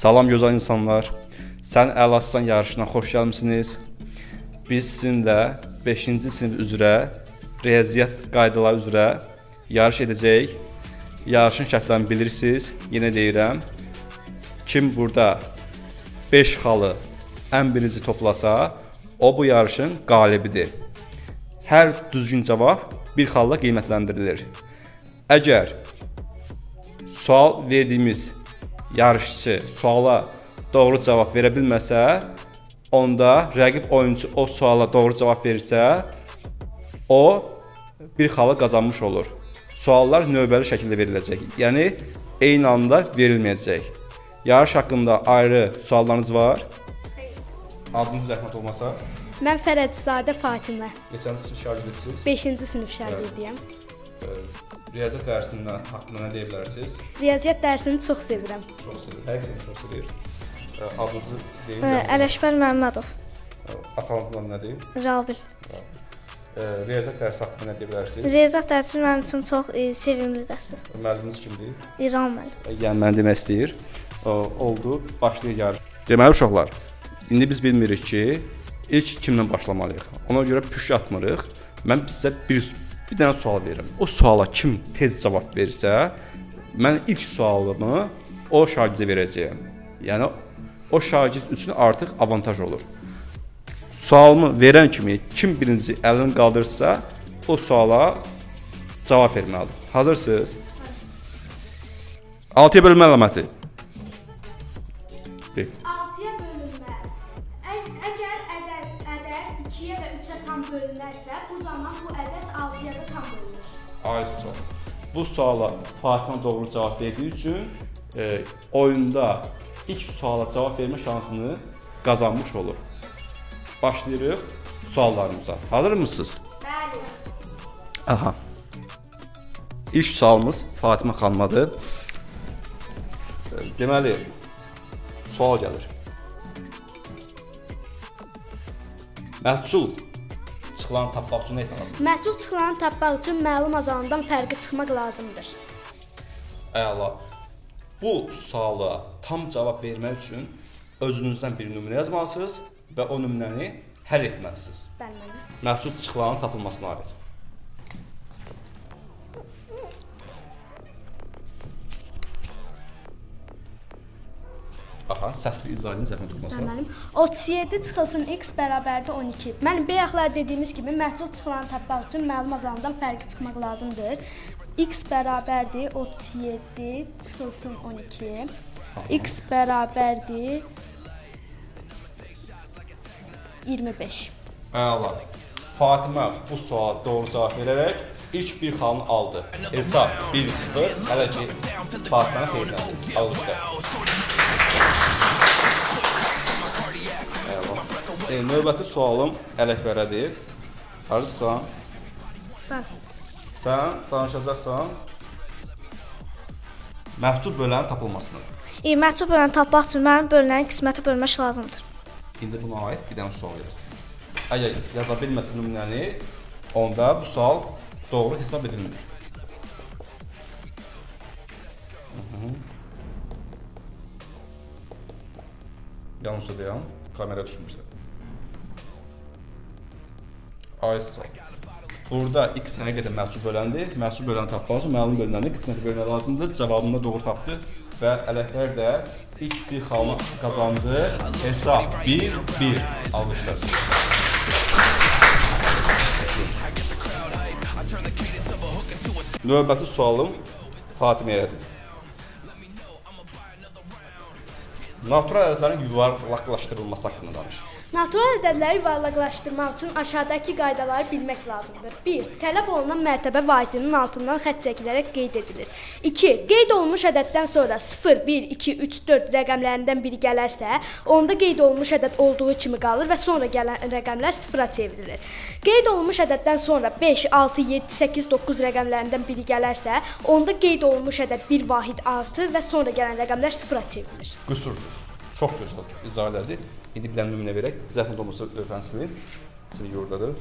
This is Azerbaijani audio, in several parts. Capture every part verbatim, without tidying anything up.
Salam gözəl insanlar. Sən Əl-Aslan yarışına xoş gəlmisiniz. Biz sizinlə beşinci sinif üzrə riyaziyyat qaydaları üzrə yarış edəcəyik. Yarışın şərtlərini bilirsiniz. Yenə deyirəm. Kim burada beş xalı ən birinci toplasa, o bu yarışın qalibidir. Hər düzgün cavab bir xalla qiymətləndirilir. Əgər sual verdiyimiz yarışçı suala doğru cavab verə bilməsə, onda rəqib oyunçu o suala doğru cavab verirsə, o bir xalı qazanmış olur. Suallar növbəli şəkildə veriləcək. Yəni eyni anda verilməyəcək. Yarış haqqında ayrı suallarınız var? Adınız zəhmət olmasa? Mən Fərədzadə Fatimə. Neçənci sinif şagirdsiniz? beşinci sinif şagirdiyəm. Riyaziyyat dərsindən haqqında nə deyə bilərsiniz? Riyaziyyat dərsini çox sevirəm. Çox sevirəm. Həqiqətən çox sevirəm. Adınızı deyin. Ələşbər Məmmədov. Atanızın adı nədir? Rabil. Riyaziyyat dərsi haqqında nə deyə bilərsiniz? Riyaziyyat dərsi mənim üçün çox e, sevimli dərsdir. Müəlliminiz kimdir? İran müəllim. Yəni mən demək istəyir. Oldu, başlayır yarış. Deməli uşaqlar, indi biz bilmirik ki, ilk kimlə başlamalıyıq. Ona görə püşk atmırıq. Mən sizə bir bir dənə sual verirəm. O suala kim tez cavab verirsə, mən ilk sualımı o şagirdə verəcəyəm. Yəni o şagird üçün artıq avantaj olur. Sualımı verən kimi kim birinci əlini qaldırırsa, o suala cavab verməlidir. Hazırsınız? altıya bölünmə əlaməti. altıya bölünmə. Əgər ədəd, ədəd ikiyə və üçə tam bölünərsə, bu zaman bu ədəd altıya da tam bölünür. Ay sağ. Bu suala Fatimə doğru cavab verdiyi üçün e, oyunda ilk suala cavab vermə şansını qazanmış olur. Başlayırıq suallarımıza. Hazır mısınız? Bəli. Aha. İlk sualımız Fatimə xanımadır. Deməli, sual gəlir. Məhsul çıxılan tapmaq üçün nə etmək lazımdır? Məhsul çıxılanı tapmaq üçün məlum azalandan fərqi çıxmaq lazımdır. Əla. Bu suala tam cavab vermək üçün özünüzdən bir nümunə yazmalısınız və o nümunəni həll etməlisiniz. Bəli, mənim. Məhsul çıxılanın tapılmasına aid. Aha, səsli izah edin, zəhmət olmasa. Mənim. otuz yeddi çıxılsın x bərabərdir on iki. Mənim bayaqlar dediyimiz kimi məhsul çıxılanı tapmaq üçün məlum azalandan fərqi çıxmaq lazımdır. X bərabərdir otuz yeddi çıxılsın on iki. Aha. X bərabərdir iyirmi beş. Əla. Fatimə bu suala doğru cavab verərək ilk bir xalını aldı. Hesab bir sıfır, hələ ki Fatimə xeyirləndi. Alışdı. E, növbəti sualım Ələkbərədir. Hazırsan? Bəli. Sən danışacaqsan məhsul böləninin tapılmasını. E, məhsul böləni tapmaq üçün mənim bölünəni qismətə bölmək lazımdır. İndi buna aid bir dənə sual yaz. Əgər yaza bilməsə nümunəni, onda bu sual doğru hesab edilmir. Yanlış deyəm, kamera düşmüşsə. Aysa. Burada x həqiqətən məhsul böləndir. Məhsul böləni tapmaq üçün məlum bölünəni qismətə bölmək lazımdır. Cavabını da doğru tapdı və Ələkbər də ilk bir xalını qazandı. Hesab bir bir. Almışlar. Növbəti sualım Fatimə'yədir. Natural ədədlərin yuvarlaqlaşdırılması haqqında danış. Natural ədədləri yuvarlaqlaşdırmaq üçün aşağıdakı qaydaları bilmək lazımdır. bir. Tələb olunan mərtəbə vahidinin altından xətt çəkilərək qeyd edilir. iki. Qeyd olunmuş ədəddən sonra sıfır, bir, iki, üç, dörd rəqəmlərindən biri gələrsə, onda qeyd olunmuş ədəd olduğu kimi qalır və sonra gələn rəqəmlər sıfıra çevrilir. Qeyd olunmuş ədəddən sonra beş, altı, yeddi, səkkiz, doqquz rəqəmlərindən biri gələrsə, onda qeyd olunmuş ədəd bir vahid artır və sonra gələn rəqəmlər sıfıra çevrilir. Qüsursuz. Çox gözəl izah elədi. İndi bir dənə nümunə verək. Zəhmət olmasa lövhəsini silgi oradadır.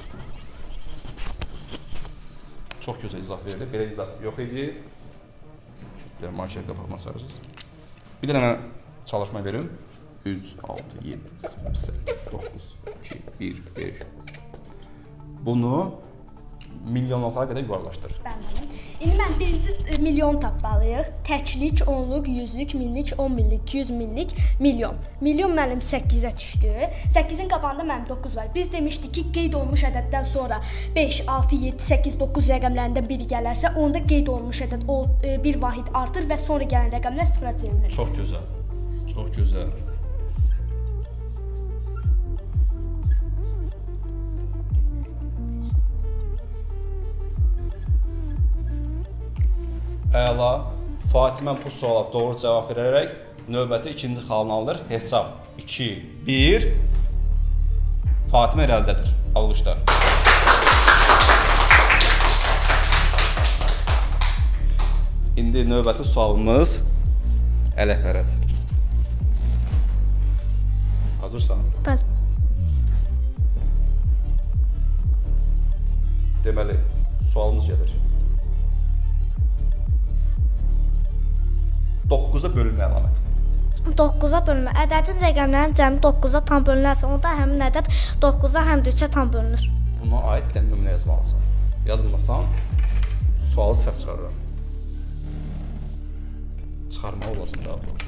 Çox gözəl izah verdi. Belə izah yox idi. Bir dənə marşaya qapatma sarısınız. Bir dənə çalışma verin. üç, altı, yedi, sıfır, səkkiz, doqquz, iki, bir, beş. Bunu milyonluqlara qədər yuvarlaşdır. Bəli. İndi mən birinci milyon tapmalıyıq. Təklik, onluq, yüzlük, minlik, on minlik, iki yüz minlik, milyon. Milyon mənim səkkizə düşdü. səkkizin qabağında mənim doqquz var. Biz demişdik ki, qeyd olmuş ədəddən sonra beş, altı, yeddi, səkkiz, doqquz rəqəmlərindən biri gələrsə, onda qeyd olmuş ədəd o bir vahid artır və sonra gələn rəqəmlər sıfıra çevrilir. Çox gözəl. Çox gözəl. Əla. Fatimə bu suala doğru cavab verərək növbəti ikinci xalını alır. Hesab iki, bir. Fatimə irəlidədir. Alqışlar. İndi növbəti sualımız ələkbərədir. Hazırsan? Bəli. Deməli, sualımız gəlir. doqquza bölünmə əlaməti. doqquza bölünmə. Ədədin rəqəmlərinin cəmi doqquza tam bölünərsə, onda həmin ədəd doqquza həm də üçə tam bölünür. Buna aid bir nümunə yazmalısan. Yazmasan, sualı səhv çıxarıram. Çıxarmalı olacaq daha doğrusu.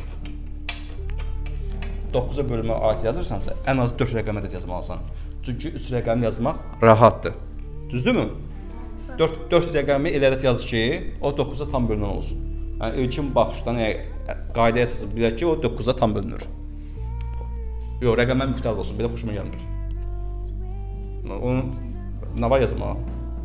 doqquza bölünmə aid yazırsansa, ən az dörd rəqəm ədəd yazmalısan. Çünki üç rəqəm yazmaq rahatdır. Düzdürmü? dörd rəqəmi elə ədəd yaz ki, o doqquza tam bölünən olsun. Yəni ilkin baxışdan qaydaya əsasında bilək ki, o doqquza tam bölünür. Yox, rəqəmlər müxtəlif olsun, belə xoşuma gəlmir. Onun nə var yazmağa?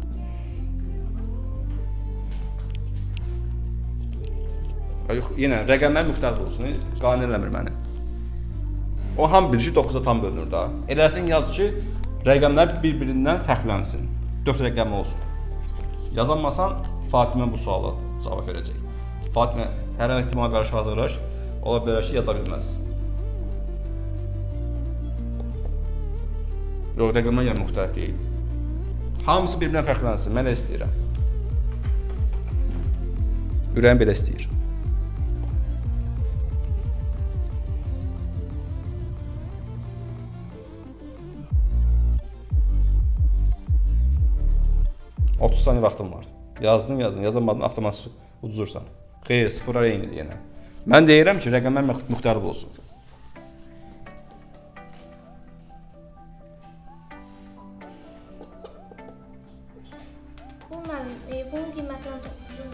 Yox, yenə rəqəmlər müxtəlif olsun, qane eləmir məni. O ham bilir ki, doqquza tam bölünür da. Eləsin yaz ki, rəqəmlər bir-birindən fərqlənsin. dörd rəqəmi olsun. Yazanmasan, Fatimə bu suala cavab verəcək. Fatimə hər an ehtimala qarşı hazırlaş, ola bilər ki, yaza bilməz. Yox, rəqəmlər yəni müxtəlif deyil. Hamısı bir-birindən fərqlənsin, mən elə istəyirəm. Ürəyim belə istəyir. otuz saniyə vaxtım var. Yazdın, yazdın, yazamadın, avtomatik uduzursan. Xeyr, sıfıra eynidir yenə. Mən deyirəm ki, rəqəmlər müxtəlif olsun. Bu mənim, e, bunun qiymətlərini toplayacağım.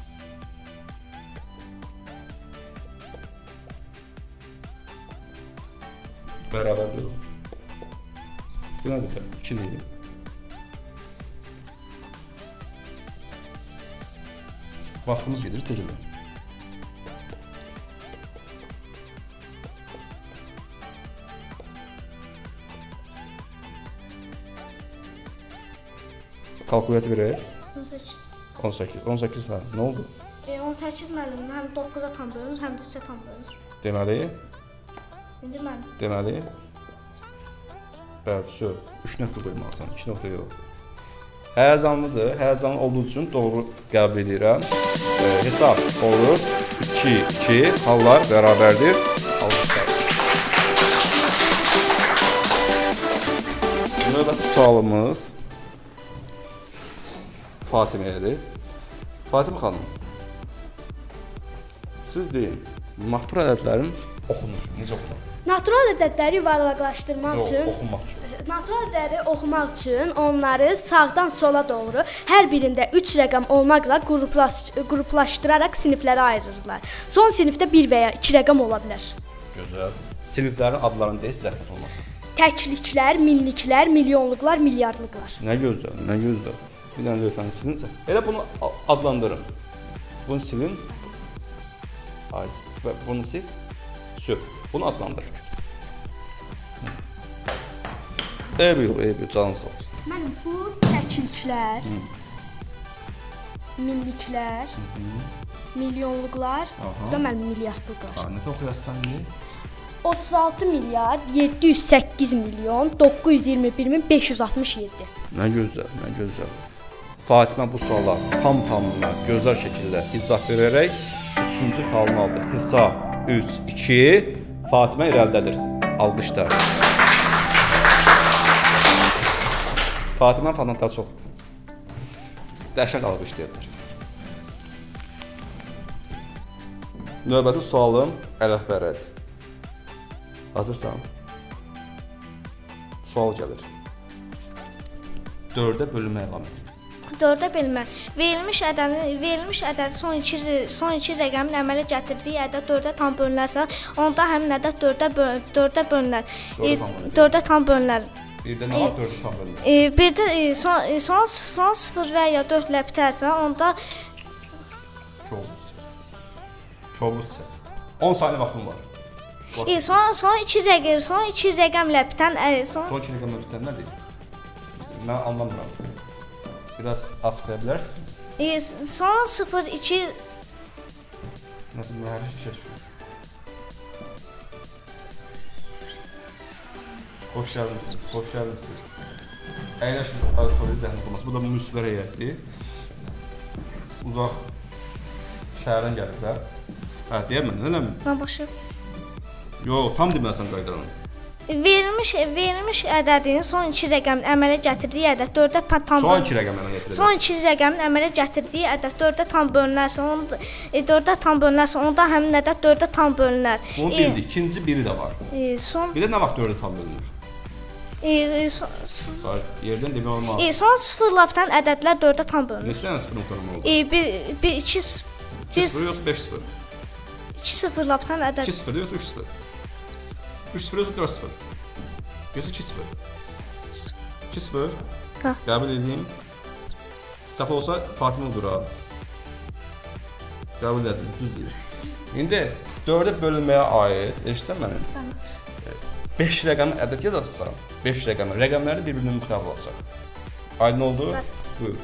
Bərabərdir. Bu nədir? iki deyil. Vaxtımız gedir, tezələ. Kalkulyatı verək. on səkkiz. on səkkiz. on səkkiz hə, nə oldu? E, on səkkiz müəllim həm doqquza tam bölünür, həm də üçə tam bölünür. Deməli, İndi mən deməli. Bəli, söz. üç nöqtə qoymalısan, iki nöqtə yox. Həyəcanlıdır. Həyəcanlı olduğu üçün doğru qəbul edirəm. E, hesab olur. iki, iki. Hallar bərabərdir. Alqışlar. Növbəti sualımız Fatimə'dir. Fatimə xanım, siz deyin, natural ədədlərin oxunur, necə oxunur? Natural ədədləri yuvarlaqlaşdırmaq Yox, üçün oxunmaq üçün. Natural ədədləri oxumaq üçün onları sağdan sola doğru hər birində üç rəqəm olmaqla qruplaş qruplaşdıraraq siniflərə ayırırlar. Son sinifdə bir və ya iki rəqəm ola bilər. Gözəl. Siniflərin adlarını deyiz, zəhmət olmasın. Təkliklər, minliklər, milyonluqlar, milyardlıqlar. Nə gözəl, nə gözəl. Bir dənə lütfən silinsə. Elə bunu adlandırın. Bunu silin. Ay, bunu sil. Söp. Bunu adlandırın. Eybi yox, eybi yox, canın sağ olsun. Mənim bu təkliklər, Hı. minliklər, Hı -hı. milyonluqlar və mənim milyardlıqlar. Ha, nə oxuyarsan indi? otuz altı milyard yeddi yüz səkkiz milyon doqquz yüz iyirmi bir min beş yüz altmış yeddi. Nə gözəl, nə gözəl. Fatimə bu suala tam tamına gözəl şəkildə izah verərək üçüncü xalını aldı. Hesab üç, iki. Fatimə irəlidədir. Alqışlar. Fatimə fanatları çoxdur. Dəhşət alqışlayırlar. Növbəti sualım əlifbərədir. Hazırsan? Sual gəlir. dördə bölünmə əlaməti. dördə bölünmə. Verilmiş ədədin verilmiş ədəd son iki son iki rəqəmin əmələ gətirdiyi ədəd dördə tam bölünərsə, onda həmin ədəd dördə böl dördə bölünər. dördə tam bölünər. Birdə nə var? dördə tam bölünər. E, birdə e, son son son sıfır və ya dörd ilə bitərsə, onda Çoğuluz səhv. on saniyə vaxtım var. E, son son iki rəqəm, son iki rəqəmlə bitən e, son Son iki rəqəmlə bitən nədir? Mən anlamıram. Biraz açıqlaya bilərsiniz? e, son sıfır iki Nəsə hər şey düşür. Xoş gəldiniz. Xoş gəldiniz. Əyləşin auditoriya zəhmət olması. Bu da müsbər heyətdir. Uzaq şəhərdən gəliblər. Hə, deyəmən, eləmi? mən başım. Yox, tam deməlisən qaydanı. Verilmiş verilmiş ədədin son iki rəqəmin əmələ gətirdiyi ədəd dördə tam Son iki rəqəmlə gətiriləcək. Son iki rəqəmin əmələ gətirdiyi ədəd dördə tam bölünərsə, onda e, dördə tam bölünərsə, onda həmin ədəd dördə tam bölünər. Bunu bildik. İkinci biri də var. E, son Bir də nə vaxt dördə tam bölünür? e, e, son, Say, yerdən demək olmaz. e, son sıfırla bitən ədədlər dördə tam bölünür. Neçə dənə sıfır nöqtələmə oldu? E, bir bir iki iki sıfır yoxsa beş sıfır? iki sıfırla bitən ədəd. iki sıfır yoxsa üç sıfır? üç sıfır yoxsa dörd sıfır? Yoxsa iki sıfır? iki sıfır? Hə. Qəbul edeyim. Səhv olsa Fatimə olur ha. Qəbul edim, düz deyir. İndi dördə bölünməyə aid, eşitsən məni? beş rəqəmi ədəd yazarsan, beş rəqəmi, rəqəmləri bir-birindən müxtəlif olacaq. Aydın oldu? Buyur.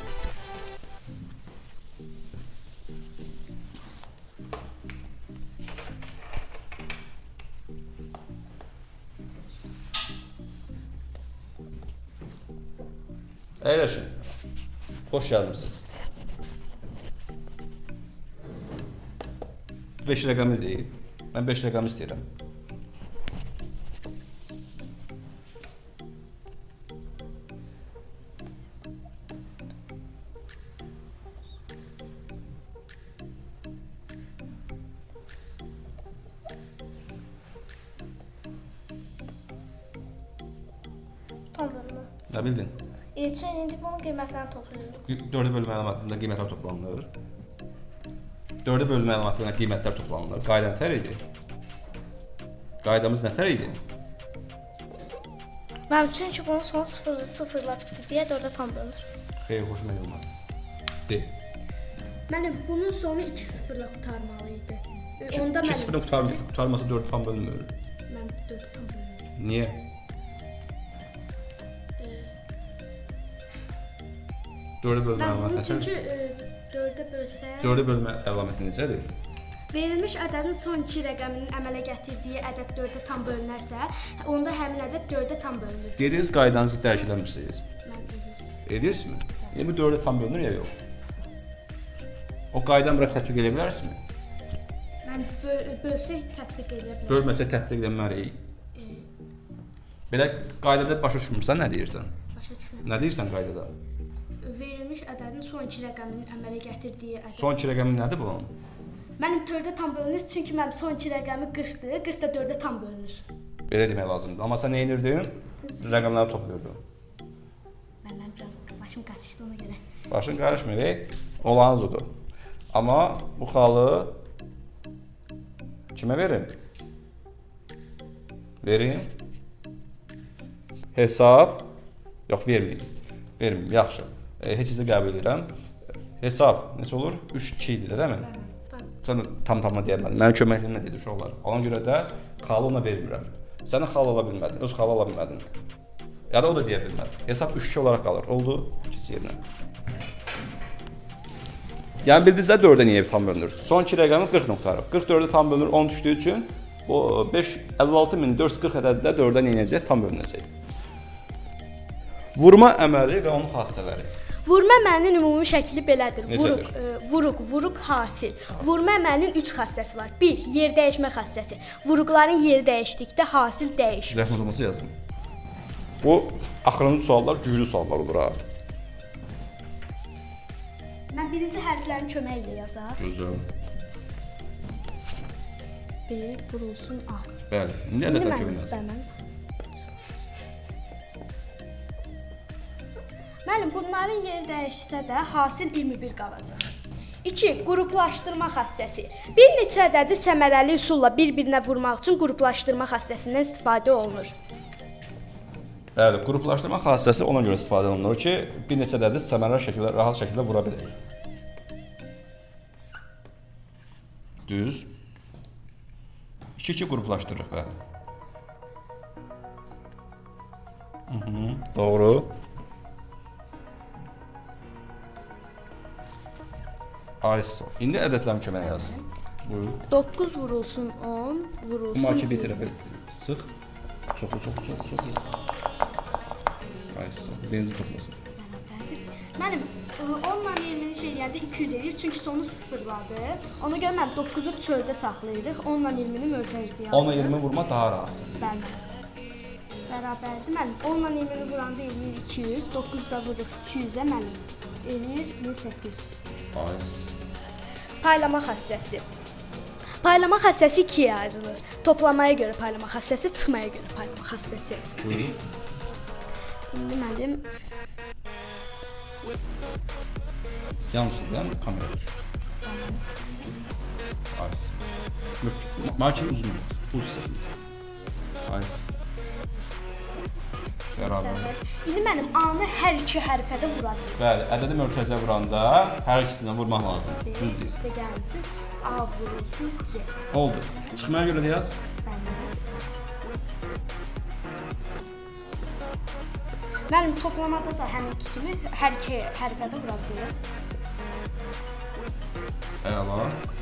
Əyləşin. Xoş gəlmişsiniz. beş rəqəmi deyil. Mən beş rəqəmi istəyirəm. Tam bölünmə. Nə bildin? E, üçün indi bunun qiymətlərini toplayırıq. dördə bölünmə əlamətində qiymətlər toplanılır. dördə bölünmə əlamətində qiymətlər toplanılır. Qayda nətər idi? Qaydamız nətər idi? Mənim üçün ki, bunun son sıfır sıfırla bitdi deyə dördə tam bölünür. Xeyr, xoşuma gəlmədi. De. Mənim bunun sonu iki sıfırla qurtarmalı idi. E, Onda iki mənim sıfırın qurtarması dörd tam bölünmür. mən dörd tam bölünür. Niyə? dördə bölünmə Mən bunun əlaməti çünki nətər? e, dördə bölsək dördə bölünmə əlaməti necədir? verilmiş ədədin son iki rəqəminin əmələ gətirdiyi ədəd dördə tam bölünərsə, onda həmin ədəd dördə tam bölünür. Dediyiniz qaydanızı dərk eləmirsiniz. Mən edirəm. Edirsinizmi? Yəni bu dördə tam bölünür ya yox? O qaydanı bura tətbiq edə bilərsinizmi? Mən böl bölsək tətbiq edə bilərəm. Bölməsə tətbiq edilməliyik. Belə qaydada başa düşmürsən, nə deyirsən? Başa düşürəm. Nə deyirsən qaydada? Verilmiş ədədin son iki rəqəminin əmələ gətirdiyi ədəd. Son iki rəqəmi nədir bunun? Mənim dördə tam bölünür, çünki mənim son iki rəqəmi qırxdır, qırx da dördə tam bölünür. Belə demək lazımdır. Amma sən nə edirdin? Rəqəmləri toplayırdın. Məndən biraz başım qaçışdı ona görə. Başın qarışmır, olanız odur. Amma bu xalı kimə verim? Verim. Hesab. Yox, verməyim. Verməyim, yaxşı. E, heç isə qəbul edirəm. Hesab neçə olur? üç iki idi, deyilmi? Sən tam-tamına deyə bilmədin. Mənim köməkliyin nə dedi uşaqlar? Ona görə də xalı ona vermirəm. Sənin xalı ala bilmədin, öz xalı ala bilmədin. Ya da o da deyə bilmədi. Hesab üç iki olaraq qalır. Oldu, ikinci yerinə. Yəni bildinizsə dördə niyə tam bölünür? Son iki rəqəmi qırx nöqtədir. qırx dördə tam bölünür, on düşdüyü üçün bu beş əlli altı min dörd yüz qırx ədədi də dördə nə edəcək? Tam bölünəcək. Vurma əməli və onun xassələri. Vurma əməlinin ümumi şəkli belədir. Necədir? Vuruq, e, vuruq, vuruq, hasil. Vurma əməlinin üç xassəsi var. bir. Yer dəyişmə xassəsi. Vuruqların yeri dəyişdikdə hasil dəyişir. Zəhmətlənməsi yazın. Bu axırıncı suallar güclü suallar olur ha. Mən birinci hərflərin köməyi ilə yazar. Gözəl. B vurulsun A. Bəli. İndi ədədlər köməyi yazın. Müəllim, bunların yeri dəyişsə də hasil iyirmi bir qalacaq. iki. Qruplaşdırma xassəsi. Bir neçə ədədi səmərəli üsulla bir-birinə vurmaq üçün qruplaşdırma xassəsindən istifadə olunur. Bəli, qruplaşdırma xassəsi ona görə istifadə olunur ki, bir neçə ədədi səmərəli şəkildə, rahat şəkildə vura bilərik. Düz. iki-iki qruplaşdırırıq, bəli. Hı -hı, doğru. Aysa. İndi ədədlərin köməyi yazın. Buyur. doqquz vurulsun on, vurulsun. Marki bir tərəfə sıx. Çoxlu, çoxlu, çoxlu, çoxlu. Aysa. Birinci toplasın. Mənim onla iyirmini şey gəldi iki yüz eləyir, çünki sonu sıfırladı. Ona görə mən doqquzu çöldə saxlayırıq, onla iyirmini mötərizəyə alırıq. onla iyirmi vurma daha rahat. Bəli. Bərabərdir. Mənim onla iyirmini vuranda eləyir iki yüz, doqquz da vuruq iki yüzə mənim eləyir min səkkiz yüz. Aysa. Paylama xassəsi. Paylama xassəsi ikiyə ayrılır. Toplamaya görə paylama xassəsi, çıxmaya görə paylama xassəsi. Buyur. İndi mənim Yanlışdır, değil mi? Kamera düşür. Aysa. Markin uzun olmaz. Bu hissəsiniz. Aysa. Bərabər. İndi mənim A-nı hər iki hərfədə vuracağıq. Bəli, ədədi mörtəzə vuranda hər ikisindən vurmaq lazım. Düz deyil. Üstə gəlsin, A vurulsun C. Oldu. Çıxmaya görə də yaz. Mənim toplamada da həminki kimi hər iki hərfədə vuracağıq. Əla.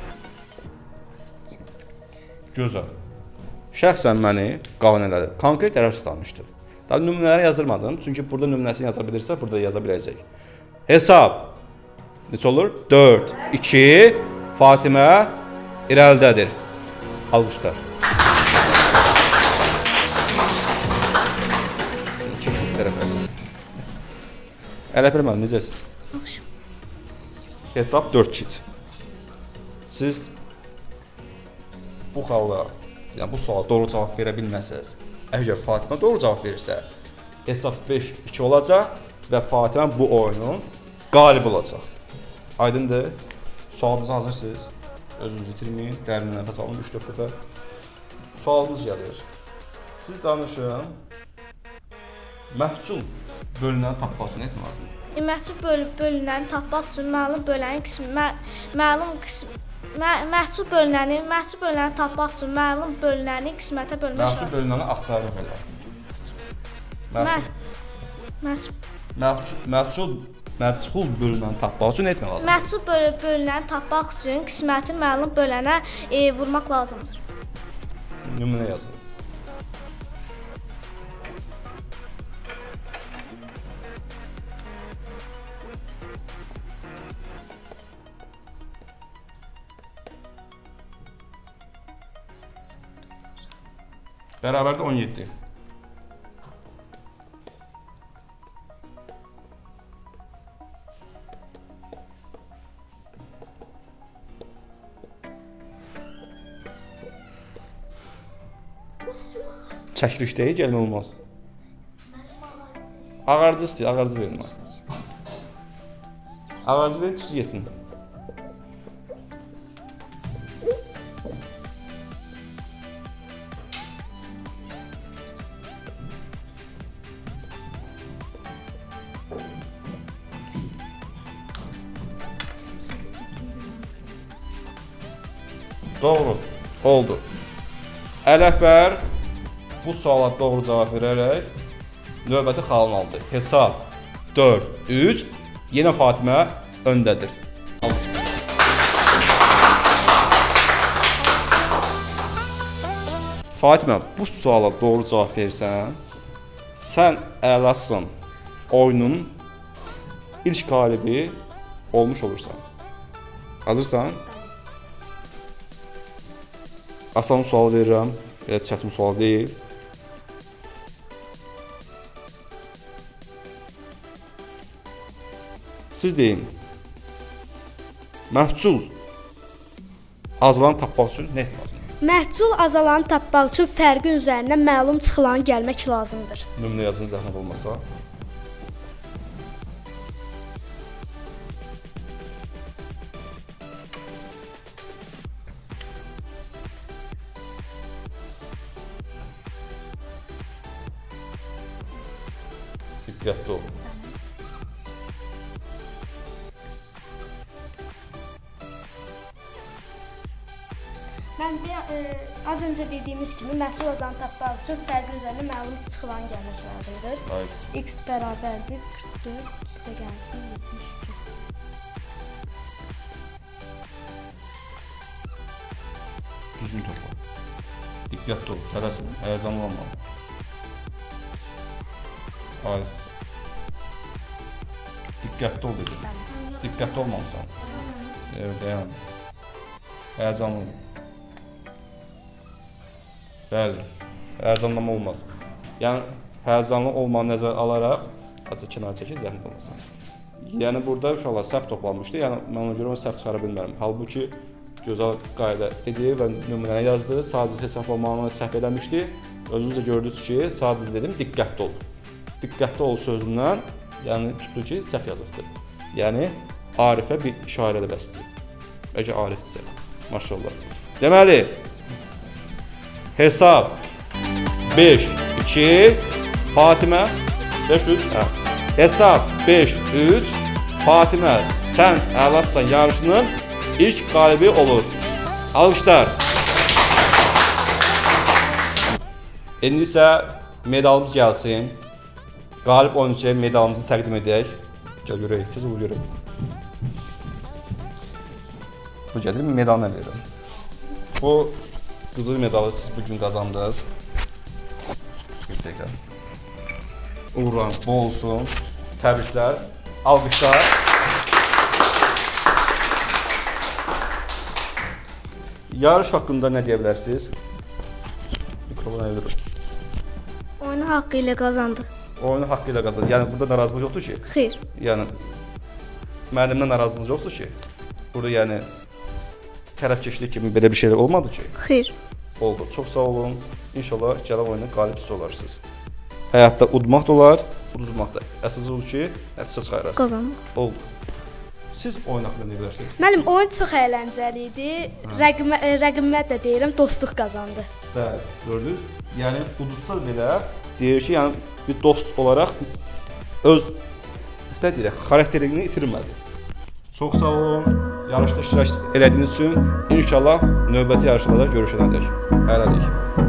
Gözəl. Şəxsən məni qane elədi. Konkret ərəb istamışdır. Daha nümunələri yazdırmadım, çünki burada nümunəsini yaza bilirsə, burada yaza biləcək. Hesab. Neçə olur? dörd, iki, Fatimə irəlidədir. Alqışlar. İkinci tərəfə. Ələpir mənim, necəsiz? Hesab dörd kit. Siz bu xalda, yəni bu suala doğru cavab verə bilməsəz, əgər Fatimə doğru cavab verirsə, hesab beş iki olacaq və Fatimə bu oyunun qalibi olacaq. Aydındır? Sualımıza hazırsınız. Özünüzü itirməyin, dərin nəfəs alın üç dörd dəfə. Sualımız gəlir. Siz danışın. Məhsul bölünən tapmasını etmək lazımdır. Məhsul bölüb bölünəni tapmaq üçün məlum bölünin qismi məlum qismi məhsul bölünəni məhsul bölünəni tapmaq üçün məlum bölünəni qismətə bölmək Məhsul bölünəni axtarırıq elə. Məhsul məhsul məhsul məhsul bölünəni tapmaq üçün etmək lazımdır. Məhsul bölüb bölünəni tapmaq üçün qisməti məlum bölənə e, vurmaq lazımdır. Nümunə yazın. Bərabərdə on yeddi. Çəkiliş deyil, gəlmə olmaz. Ağarcı istəyir, ağarcı verin. Ağarcı verin, çiz yesin. Doğru, oldu. Ələkbər bu suala doğru cavab verərək növbəti xalını aldı. Hesab dörd üç, yenə Fatimə öndədir. Fatimə, bu suala doğru cavab verirsən, sən əlasın oyunun ilk qalibi olmuş olursan. Hazırsan? Asan sual verirəm, elə çətin sual deyil. Siz deyin, məhsul azalanı tapmaq üçün nə etməlisən? Məhsul azalanı tapmaq üçün fərqin üzərinə məlum çıxılan gəlmək lazımdır. Nümunə yazın, zəhmət olmasa. Diqqətli ol. Mən bir, e, az öncə dediyimiz kimi məhsul azalanı tapmaq üçün fərqin üzərinə məlum çıxılan gəlmək lazımdır. Nice. X bərabərdir qırx dörd üstə gəlsin yetmiş iki. Düzgün topla. Diqqətli ol, tələsin, həyəcanlanma. Nice. Diqqətli ol dedim. Diqqətli olmamısan. Evet, dayan. Həyəcanlı. Bəli, həyəcanlama olmaz. Yəni, həyəcanlı olmanı nəzərə alaraq, acı kənara çəkir, zəhmət olmasın. Yəni, burada uşaqlar səhv toplanmışdı, yəni mən ona görə onu səhv çıxara bilmərəm. Halbuki, gözəl qayda dedi və nümunəni yazdı, sadəcə hesablamanı səhv eləmişdi. Özünüz də gördünüz ki, sadəcə dedim, diqqətli ol. Diqqətli ol sözündən, yəni tutdu ki, səhv yazıqdır. Yəni, Arifə bir şairə də bəsdir. Bəlkə Arifdirsə, maşallah. Deməli, hesab beş, iki, Fatimə beş, üç, hə. Hesab beş, üç, Fatimə, sən əlassan yarışının ilk qalibi olur. Alqışlar. İndi isə medalımız gəlsin. Qalib oyuncuya medalımızı təqdim edək. Gəl görək, tez ol görək. Bu gəlir, medalını verirəm. Bu qızıl medalı siz bugün qazandınız. Bir dəqiqə. Uğurlarınız bol olsun. Təbriklər. Alqışlar. Yarış haqqında nə deyə bilərsiniz? Mikrofona verirəm. Oyunu haqqı ilə qazandı. Oyunu haqqı ilə qazandı. Yəni burada narazılıq yoxdur ki? Xeyr. Yəni müəllimdən narazılıq yoxdur ki? Burada yəni tərəfkeşlik kimi belə bir şeylər olmadı ki? Xeyr. Oldu. Çox sağ olun. İnşallah gələn oyunda qalib siz olarsınız. Həyatda udmaq da olar, uduzmaq da. Əsas odur ki, nəticə çıxarırsınız. Qazanmaq. Oldu. Siz oyun haqqında nə bilərsiniz? Mənim oyun çox əyləncəli idi. Rəqmə, rəqmə də deyirəm, dostluq qazandı. Bəli, gördünüz? Yəni uduzsa belə deyir ki, yəni bir dost olaraq öz nə deyirək, xarakterini itirmədi. Çox sağ olun. Yarışda iştirak elədiyiniz üçün inşallah növbəti yarışlarda görüşənədək. Hələlik.